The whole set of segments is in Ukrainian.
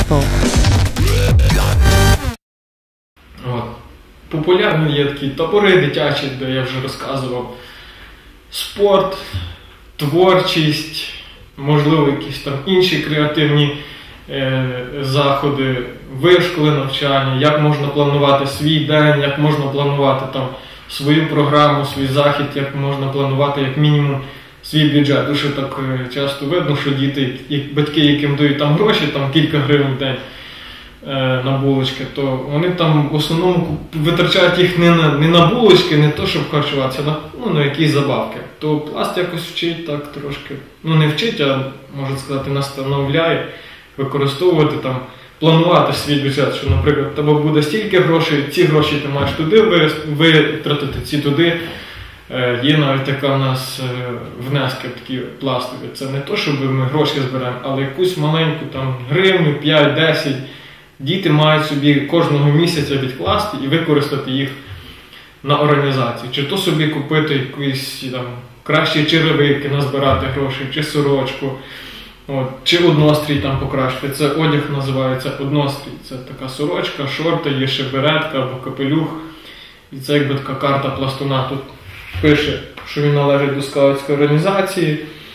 People. Популярні є такі табори дитячі, де я вже розказував. Спорт, творчість, можливо, якісь там інші креативні заходи, вишколи навчання, як можна планувати свій день, як можна планувати там свою програму, свій захід, як можна планувати як мінімум свій бюджет. Дуже так часто видно, що діти, батьки, яким дають там гроші, там кілька гривень в день на булочки, то вони там в основному витрачають їх не на булочки, не то, щоб харчуватися, на якісь забавки. То Пласт якось вчить так трошки, не вчить, а, можна сказати, настановляє використовувати там, планувати свій бюджет, що, наприклад, в тебе буде стільки грошей, ці гроші ти маєш туди витратити, ці туди. Є навіть така в нас внески такі пластові. Це не то, щоб ми гроші збираємо, але якусь маленьку там гривню, 5-10 діти мають собі кожного місяця відкласти і використати їх на організацію. Чи то собі купити якісь там кращі черевики, назбирати гроші, чи сорочку, чи однострій там покращити. Це одяг називається однострій. Це така сорочка, шорти, є ще беретка або капелюх. І це якби така карта пластуна. Тут пише, що він належить до скаутської організації.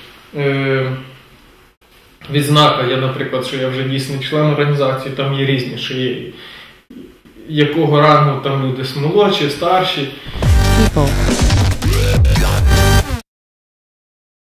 Відзнака є, наприклад, що я вже дійсний член організації, там є різні, що є якого рангу там люди молодші, старші. People.